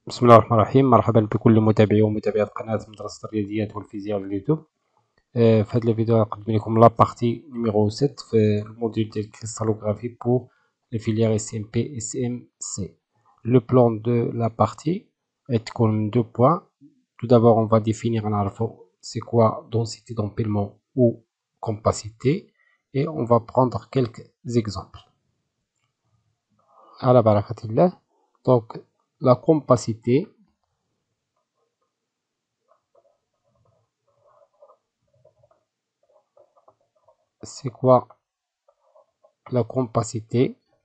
بسم الله الرحمن الرحيم. مرحبا بكل متابعي ومتابعات قناة مدرسة الرياضيات والفيزياء على اليوتيوب. في هذا الفيديو نقدم لكم لا بارتي نيميرو 7 في الموديل ديال كريستالوغرافي بور لي فيليير اس ام بي اس ام سي. لو بلان دو لا بارتي تكون من دو بوان. Tout d'abord, on va définir c'est quoi densité d'empilement ou compacité et on va prendre quelques exemples. À la barakatillah. Donc, la compacité, c'est quoi la compacité?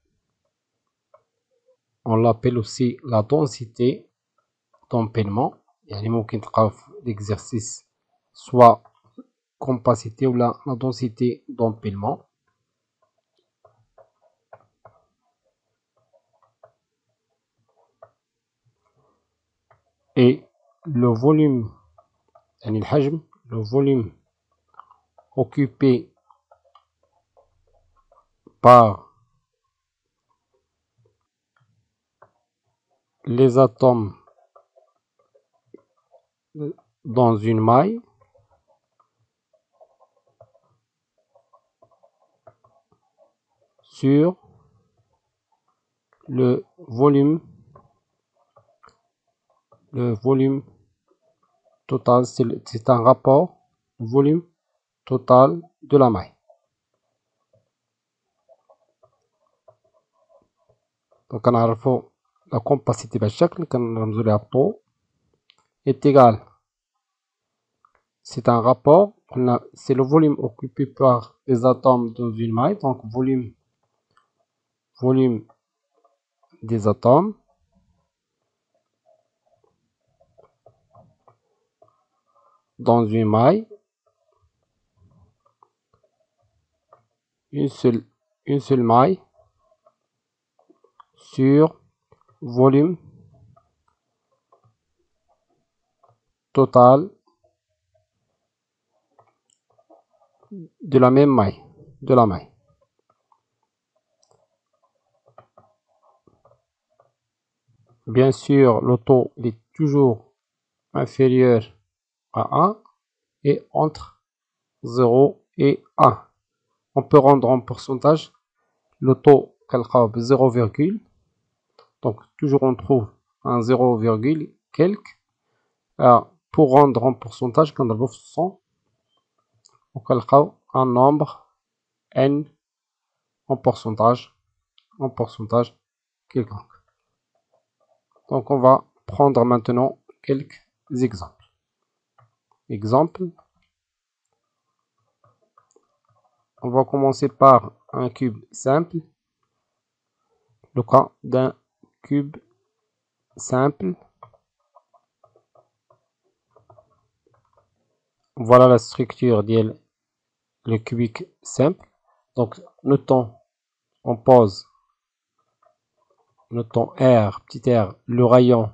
On l'appelle aussi la densité d'empilement. يعني ممكن تلقاو في l'exercice soit compacité ou la densité d'empilement. Et le volume, يعني الحجم, le volume occupé par les atomes dans une maille sur le volume total, c'est un rapport volume total de la maille. Donc كنعرفوا la compacité بالشكل كنرمزوا لها طو est égal, c'est un rapport, c'est le volume occupé par les atomes dans une maille, donc volume des atomes dans une maille, une seule maille sur volume total de la même maille, de la maille. Bien sûr, le taux est toujours inférieur à 1 et entre 0 et 1. On peut rendre en pourcentage le taux de 0, donc toujours on trouve un 0, quelque. Pour rendre en pourcentage, quand on 100, on un nombre n en pourcentage quelconque. Donc on va prendre maintenant quelques exemples. On va commencer par un cube simple. Le cas d'un cube simple. Voilà la structure de le cubique simple. Donc notons, on pose, notons R, petit r, le rayon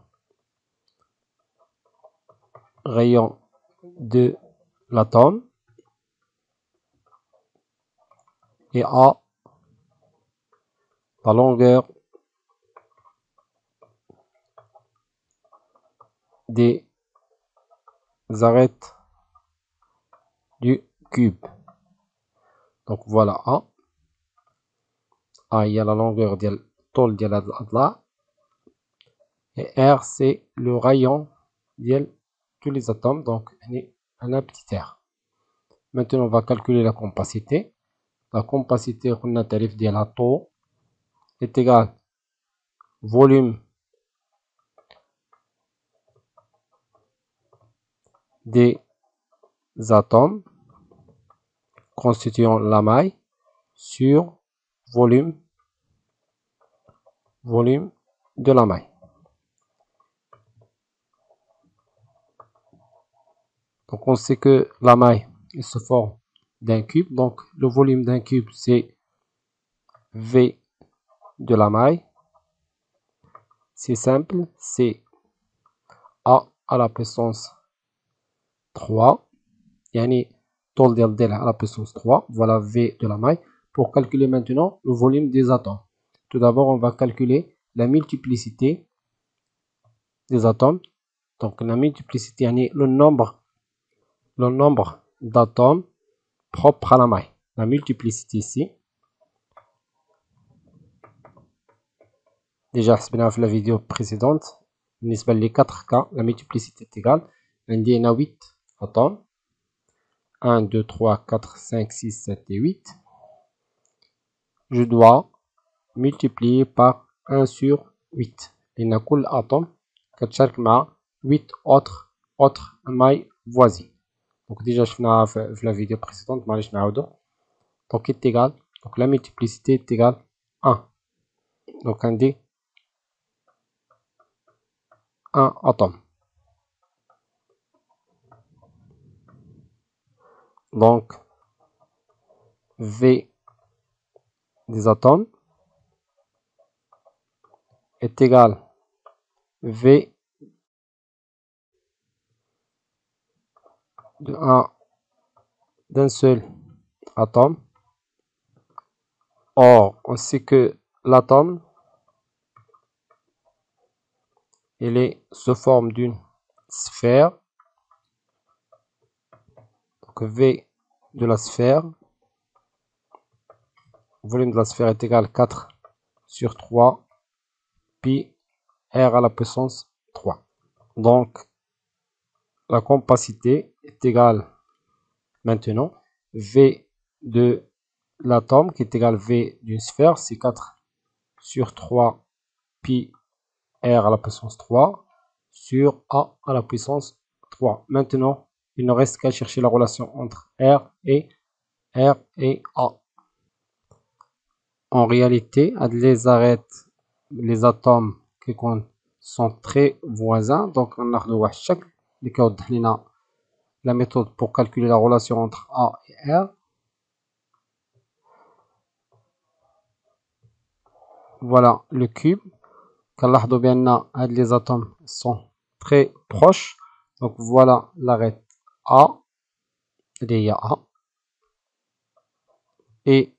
de l'atome, et A, la longueur des arêtes du cube. Donc voilà A. A, il y a la longueur de tôle de l'adla. Et R, c'est le rayon de tous les atomes. Donc, on a un petit r. Maintenant, on va calculer la compacité. La compacité, on a tarif de la taux est égal volume des atomes constituant la maille sur volume de la maille. Donc on sait que la maille se forme d'un cube, donc le volume d'un cube c'est V de la maille. C'est simple, c'est A à la puissance 3, yani tôle d'L à la puissance 3, voilà V de la maille. Pour calculer maintenant le volume des atomes, tout d'abord on va calculer la multiplicité des atomes. Donc la multiplicité, le nombre d'atomes propres à la maille. La multiplicité ici. Déjà, حسبناها في la vidéo précédente. بالنسبة les 4 cas, la multiplicité est égale. عندي هنا 8 atomes. 1, 2, 3, 4, 5, 6, 7 et 8. Je dois multiplier par 1 sur 8. لأن كل atome كتشارك مع 8 autres mailles voisines. Donc déjà شفناها في la vidéo précédente, معليش نعاودو. Donc est égal. Donc la multiplicité est égale 1. Donc on dit 1 atome. Donc V des atomes est égal V d'un seul atome. Or, on sait que l'atome, il est sous forme d'une sphère. Donc V de la sphère, le volume de la sphère est égal à 4 sur 3 pi r à la puissance 3. Donc, la compacité est égale maintenant V de l'atome qui est égal à V d'une sphère, c'est 4 sur 3 pi r à la puissance 3 sur a à la puissance 3. Maintenant, il ne reste qu'à chercher la relation entre R et A. En réalité, les atomes qui sont très voisins. Donc, on a la méthode pour calculer la relation entre A et R. Voilà le cube. Les atomes sont très proches. Donc, voilà l'arête A. Il y a A. Et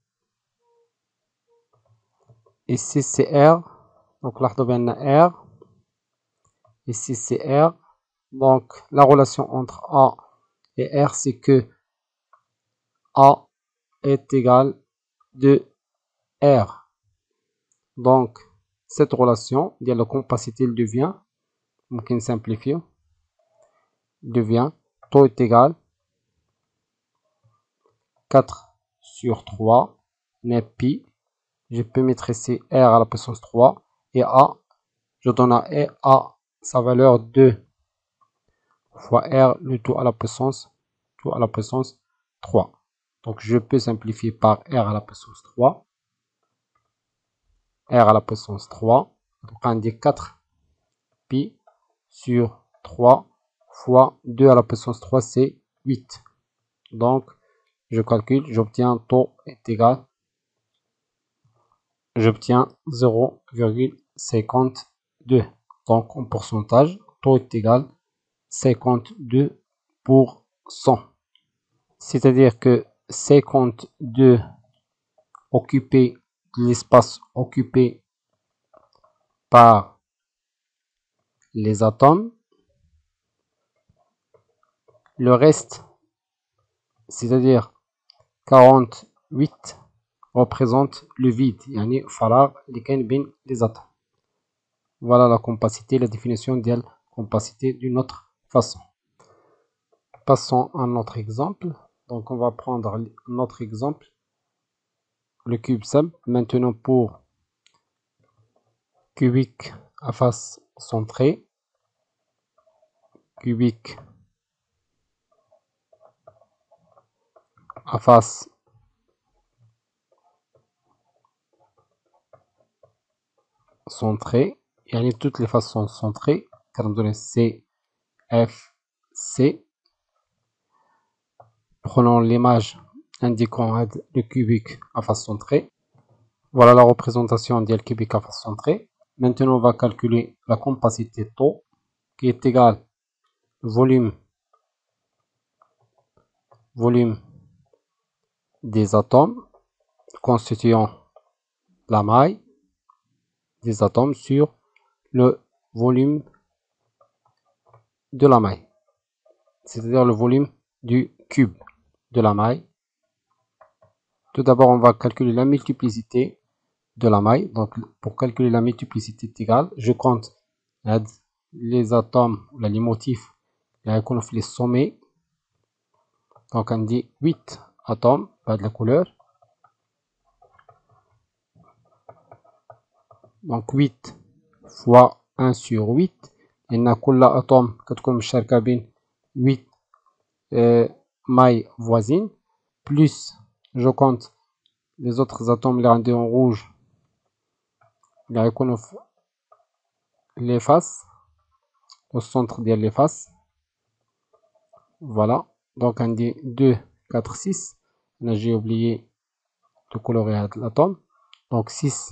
ici c'est R. Donc là R. Ici c'est R. Donc la relation entre A et R, c'est que A est égal de R. Donc cette relation, il y a la compacité, il devient, on simplifie, il devient taux est égal 4 sur 3 n'est pi. Je peux mettre ici R à la puissance 3 et A, je donne à A sa valeur 2 fois R, le tout à la puissance 3. Donc je peux simplifier par R à la puissance 3. R à la puissance 3. Donc on dit 4 pi sur 3 fois 2 à la puissance 3, c'est 8. Donc je calcule, j'obtiens taux est égal, j'obtiens 0,52. Donc en pourcentage, taux est égal 52%. C'est-à-dire que 52 occupé, l'espace occupé par les atomes, le reste, c'est-à-dire 48, représente le vide, yani فراغ اللي كاين بين les atomes. Voilà la compacité, la définition de la compacité d'une autre façon. Passons à un autre exemple. Donc on va prendre un autre exemple, le cube simple. Maintenant pour cubique à face centrée, cubique à face centrée, et toutes les faces sont centrées, car nous donnons C, F, C. Prenons l'image indiquant le cubique à face centrée. Voilà la représentation du cubique à face centrée. Maintenant, on va calculer la compacité taux, qui est égale volume des atomes constituant la maille des atomes sur le volume de la maille, c'est-à-dire le volume du cube de la maille. Tout d'abord, on va calculer la multiplicité de la maille. Donc, pour calculer la multiplicité égale, je compte les atomes, les motifs, les sommets. Donc, on dit 8 atomes, pas de la couleur. Donc, 8 fois 1 sur 8. Il y a كل atome كتكون مشاركة بين 8 mailles voisines. Plus, je compte les autres atomes les rendus en rouge. Les faces, au centre de les faces. Voilà. Donc, on dit 2, 4, 6. Là, j'ai oublié de colorer l'atome. Donc, 6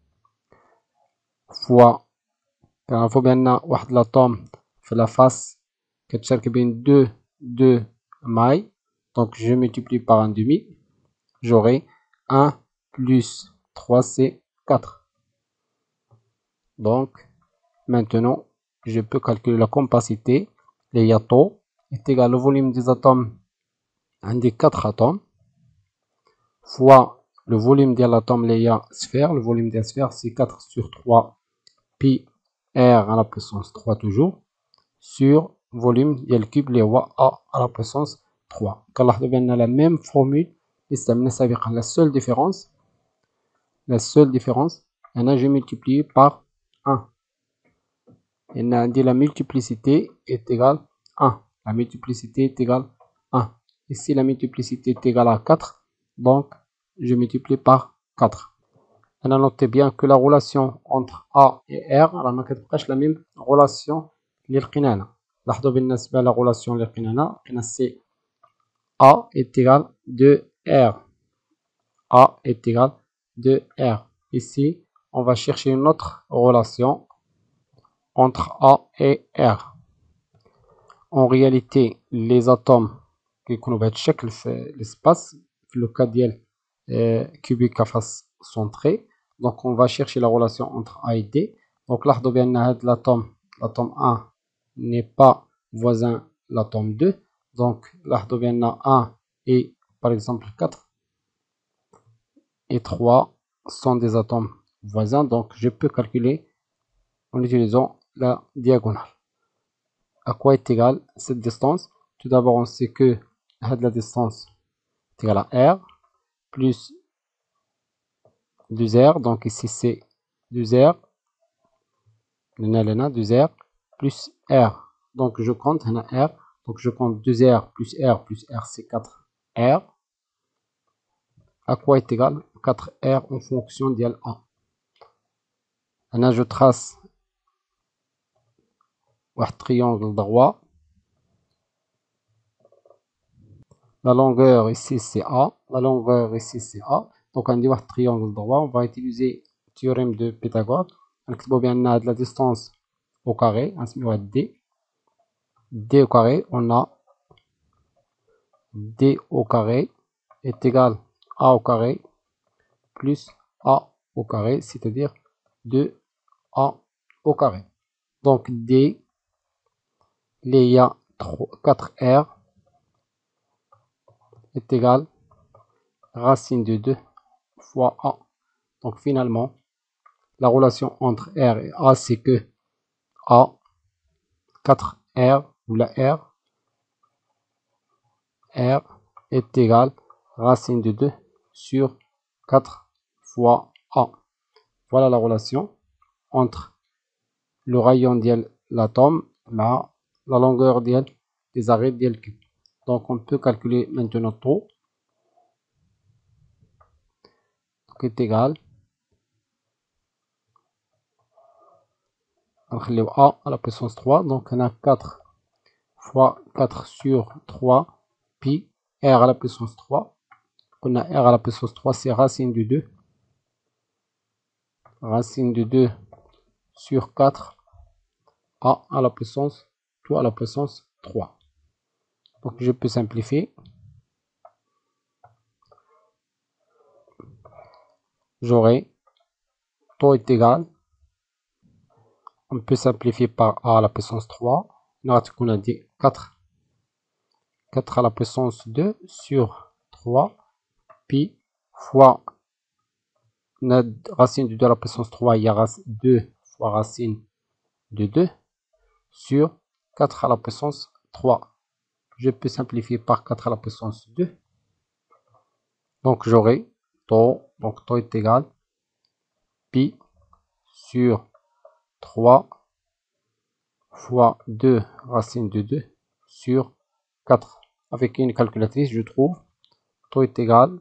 fois. Il faut bien l'atome fait la face. كتشارك بين 2 mailles. Donc, je multiplie par un demi. J'aurai 1 plus 3, c'est 4. Donc, maintenant, je peux calculer la compacité. Les yato est égal au volume des atomes. Un des 4 atomes. Fois le volume de l'atome, les sphère. Le volume des sphères, c'est 4 sur 3 pi r à la puissance 3 toujours. Sur volume de le cube, les a à la puissance 3. Quand on a la même formule, la seule différence, j'ai multiplié par 1. Et on a dit la multiplicité est égale à 1. La multiplicité est égale à 1. Ici, la multiplicité est égale à 4. Donc, je multiplie par 4. On a noté bien que la relation entre A et R, ما كتبقاش la même relation اللي لقينا هنا. لاحظوا بالنسبة la relation اللي لقينا هنا لقينا C A est égal de R. A est égal de R. Ici, on va chercher une autre relation entre A et R. En réalité, les atomes qui يكونوا بهذا الشكل في l'espace, في le cas ديال cubique à face centrée. Donc, on va chercher la relation entre A et D. Donc, là, l'atome 1 n'est pas voisin l'atome 2. Donc, là, 1 et par exemple 4 et 3 sont des atomes voisins. Donc, je peux calculer en utilisant la diagonale. À quoi est égale cette distance? Tout d'abord, on sait que la distance est égale à R plus 2R. Donc, ici, c'est 2R. 2R plus R. Donc, je compte R. Donc, je compte 2R plus R, c'est 4R. À quoi est égal 4R en fonction de A. Là, je trace un triangle droit. La longueur ici, c'est A. La longueur ici, c'est A. Donc, on dit un triangle droit. On va utiliser le théorème de Pythagore. On bien de la distance au carré. On D. D au carré, on a D au carré est égal à A au carré plus A au carré, c'est-à-dire 2A au carré. Donc D, il y a 4R est égal racine de 2 fois A. Donc finalement, la relation entre R et A, c'est que A, 4R, ou la R est égal racine de 2 sur 4 fois A. Voilà la relation entre le rayon de l'atome et la longueur des arrêts du cube. Donc on peut calculer maintenant tout. Donc est égal A à la puissance 3. Donc on a 4 fois 4 sur 3 pi R à la puissance 3. On a R à la puissance 3, c'est racine de 2. Racine de 2 sur 4 A à la puissance 2 à la puissance 3. Donc je peux simplifier. J'aurai taux est égal. On peut simplifier par A à la puissance 3. on a dit 4 à la puissance 2 sur 3 pi fois racine de 2 à la puissance 3, il y a 2 fois racine de 2 sur 4 à la puissance 3. Je peux simplifier par 4 à la puissance 2. Donc j'aurai taux, donc taux est égal pi sur 3 fois 2 racine de 2 sur 4. Avec une calculatrice, je trouve taux est égal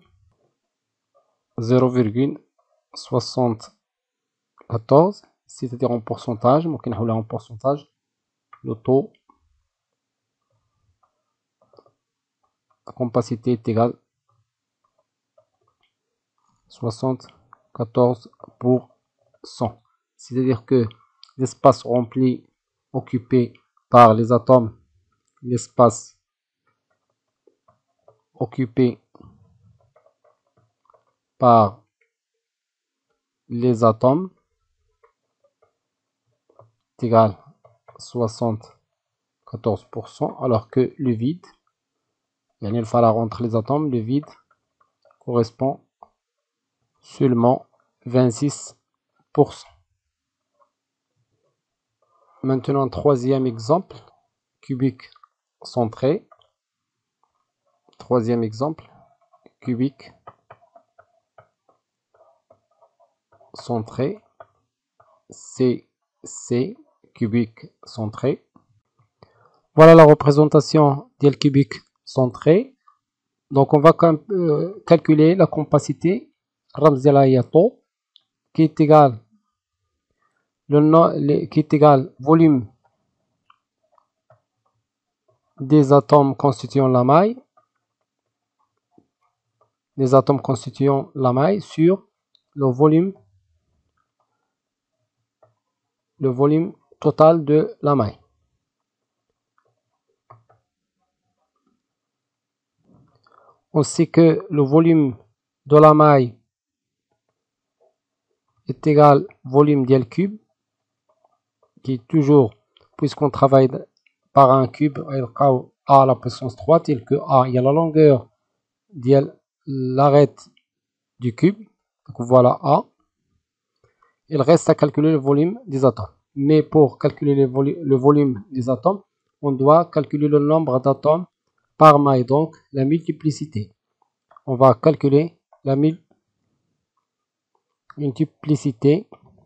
0,74, c'est-à-dire en pourcentage. ممكن نحولها en pourcentage. Le taux, la compacité est égale 74%. C'est-à-dire que l'espace rempli occupé par les atomes, l'espace occupé par les atomes est égal 74%, alors que le vide, il y a le faraq entre les atomes, le vide correspond seulement 26%. Maintenant, troisième exemple, cubique centré. Troisième exemple, cubique centré. CC, cubique centré. Voilà la représentation d'un cubique centré. Donc, on va calculer la compacité qui est égal volume des atomes constituant la maille, sur le volume total de la maille. On sait que le volume de la maille est égal volume du cube, qui est toujours, puisqu'on travaille par un cube, A à la puissance 3, tel que A, il y a la longueur de l'arête du cube. Donc voilà A. Il reste à calculer le volume des atomes. Mais pour calculer le volume des atomes, on doit calculer le nombre d'atomes par maille, donc la multiplicité. On va calculer la multiplicité.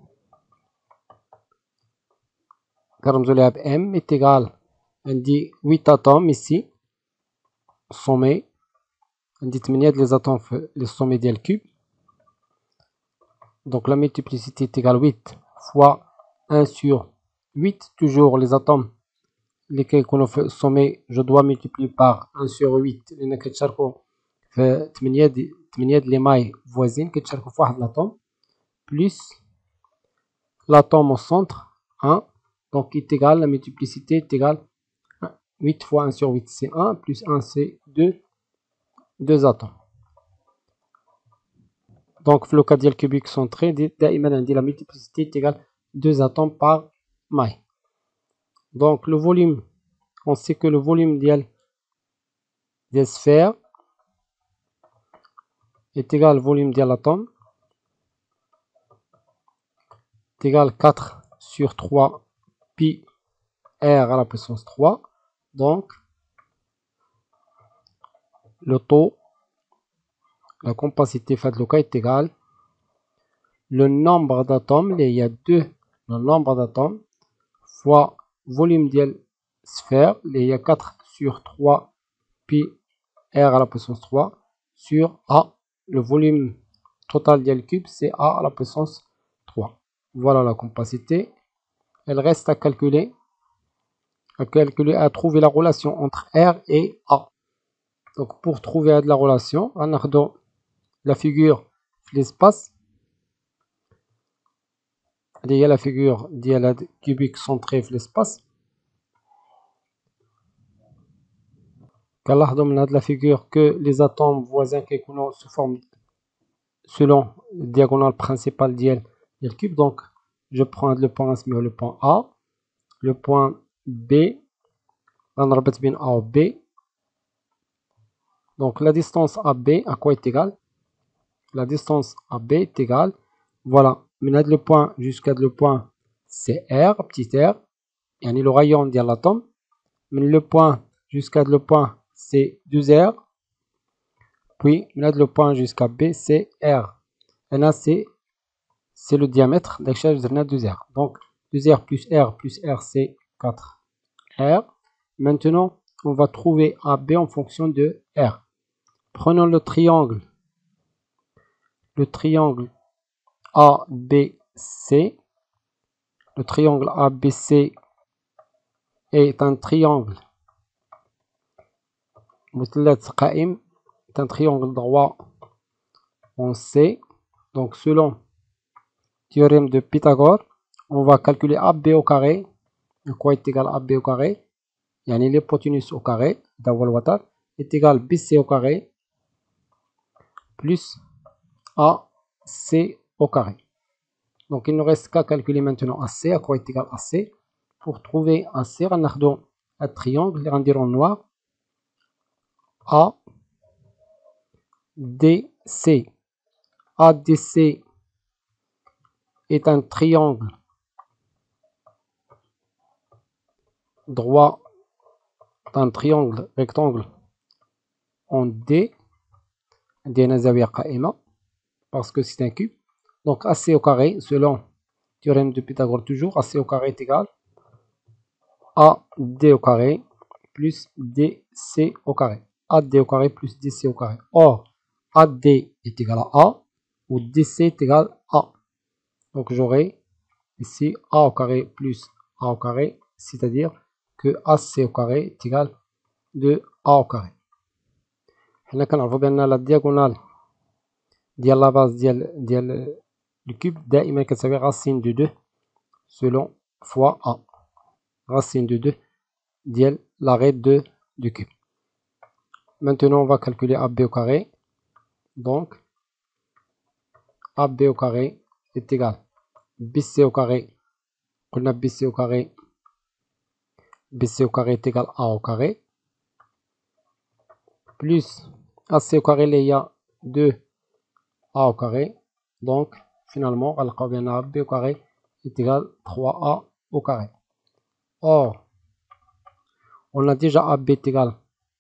M est égal à 8 atomes ici, sommet. On dit les atomes, le sommet du cube. Donc la multiplicité est égale à 8 fois 1 sur 8. Toujours les atomes lesquels qu'on fait sommet, je dois multiplier par 1 sur 8. لأن كتشاركوا في 8 les mailles voisines كتشاركوا في واحد l'atome plus l'atome au centre 1. Donc est égal, la multiplicité est égale 8 fois 1 sur 8 c'est 1 plus 1 c'est 2 atomes. Donc في le cas ديال cubique centré دائما عندي la multiplicité est égale 2 atomes par maille. Donc le volume, on sait que le volume des sphères est égal au volume de l'atome, est égal 4 sur 3 pi r à la puissance 3. Donc le taux, la compacité fait le cas est égal le nombre d'atomes, il y a 2, le nombre d'atomes fois volume de sphère, il y a 4 sur 3 pi r à la puissance 3 sur A. Le volume total du cube, c'est A à la puissance 3. Voilà la compacité. Elle reste à calculer, à trouver la relation entre R et A. Donc pour trouver la relation, on a la figure de l'espace. Il y a la figure de cubique centré في l'espace. كنلاحظوا من هذه la figure que les atomes voisins كيكونوا sous forme selon la diagonale principale du cube. Donc je prends le point A, le point A, le point B غنربط بين A و B. Donc la distance AB à quoi est égale? La distance AB est égale, voilà, من هذا le point jusqu'à le point c'est R, petit r, يعني le rayon de l'atome. من le point jusqu'à le point c'est 2R, puis من هذا le point jusqu'à B c'est R. Et là c'est le diamètre, d'ailleurs je 2R. Donc 2R plus R c'est 4R. Maintenant on va trouver AB en fonction de R. Prenons le triangle ABC. Le triangle ABC est un triangle مثلث قائم, est un triangle droit en C. Donc selon théorème de Pythagore, on va calculer AB au carré. À quoi est égal AB au carré? يعني l'hypoténuse au carré, d'abord le water, est égal BC au carré plus AC au carré. Donc il ne reste qu'à calculer maintenant AC. À quoi est égal AC? Pour trouver AC, on a un triangle, les rendir en noir. ADC. ADC est un triangle droit, un triangle rectangle en D. Parce que c'est un cube. Donc AC au carré, selon théorème de Pythagore toujours, AC au carré est égal AD au carré plus DC au carré. AD au carré plus DC au carré. Or, AD est égal à A ou DC est égal à A. Donc j'aurai ici A au carré plus A au carré, c'est-à-dire que AC au carré est égal de A au carré. Là, كنعرفوا بأن la diagonale ديال la base ديال le cube دائما كتساوي racine de 2 selon fois A. Racine de 2 ديال l'arrêt du cube. Maintenant on va calculer AB au carré. Donc AB au carré est égal BC au carré. On a BC au carré. BC au carré est égal à A au carré. Plus AC au carré, il y a 2A au carré. Donc finalement, AB au carré est égal à 3A au carré. Or, on a déjà AB est égal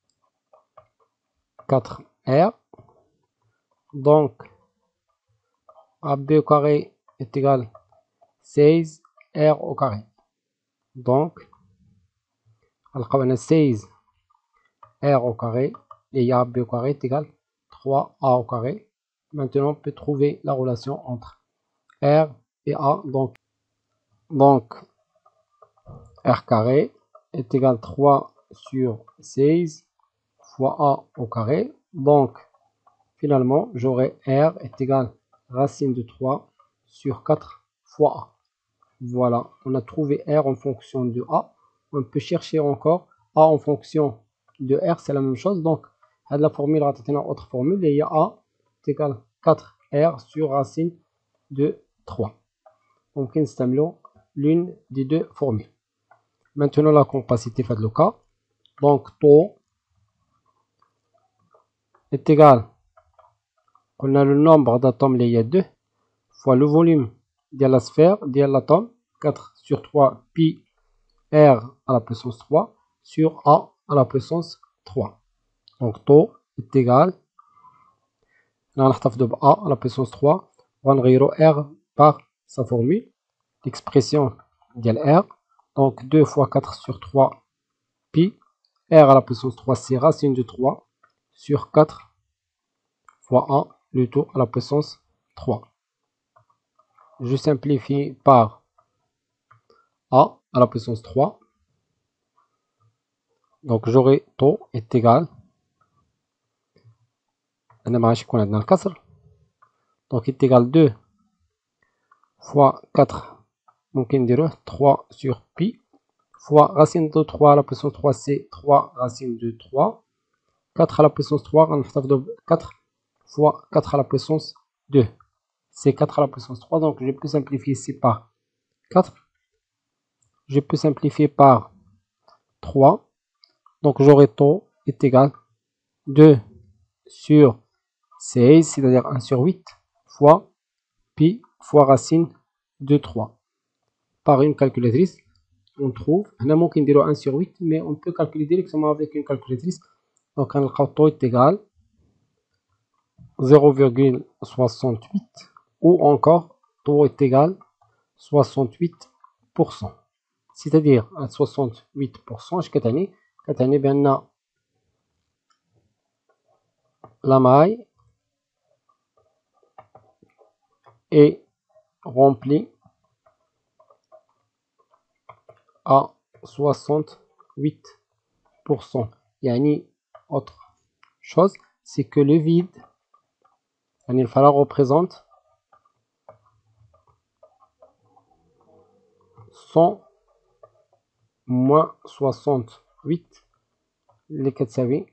à 4R. Donc AB au carré est égal à 16R au carré. Donc, on a 16R au carré et AB au carré est égal à 3A au carré. Maintenant, on peut trouver la relation entre R et A. Donc R carré est égal à 3 sur 16 fois A au carré. Donc, finalement, j'aurai R est égal à racine de 3 sur 4 fois A. Voilà, on a trouvé R en fonction de A. On peut chercher encore A en fonction de R, c'est la même chose. Donc, à la formule, on a une autre formule. Et il y a A est égal à 4R sur racine de 3. Donc, nous l'une des deux formules. Maintenant, la compacité fait le cas. Donc, taux est égal, on a le nombre d'atomes, il y a 2, fois le volume de la sphère, de l'atome, 4 sur 3 pi R à la puissance 3 sur A à la puissance 3. Donc, taux est égal, on a A à la puissance 3, on va R par sa formule, l'expression de R. Donc, 2 fois 4 sur 3 pi R à la puissance 3, c'est racine de 3 sur 4 fois A, le tout à la puissance 3. Je simplifie par A à la puissance 3. Donc j'aurai taux est égal. Donc est égal 2 fois 4. Donc 3 sur pi fois racine de 3 à la puissance 3, c'est 3 racine de 3. 4 à la puissance 3, on va 4 fois 4 à la puissance 2. C'est 4 à la puissance 3. Donc je peux simplifier ici par 4. Je peux simplifier par 3. Donc j'aurai taux est égal 2 sur 16, c'est-à-dire 1 sur 8, fois pi fois racine de 3. Par une calculatrice, on trouve, on a ممكن نديرو 1 sur 8, mais on peut calculer directement avec une calculatrice. Donc le taux est égal 0,68 ou encore taux est égal 68%. C'est-à-dire à 68%, كتعني بأن la maille est remplie à 68%. يعني autre chose, c'est que le vide, le فراغ représente 100 moins 68 اللي كتساوي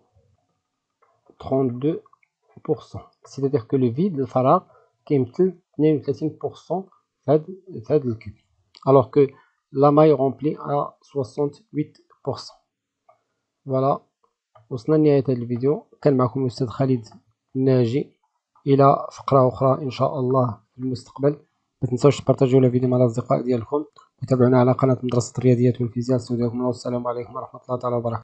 32%. C'est-à-dire que le vide, الفراغ كيمثل 32% في هذا الكيب. Alors que la maille remplie à 68%. Voilà, وصلنا لنهاية هذا الفيديو. كان معكم الأستاذ خالد الناجي. إلى فقرة أخرى إن شاء الله في المستقبل. ما تنساوش تبارطاجيو الفيديو مع الأصدقاء ديالكم وتابعونا على قناة مدرسة الرياضيات والفيزياء. استودعكم الله والسلام عليكم ورحمة الله تعالى وبركاته.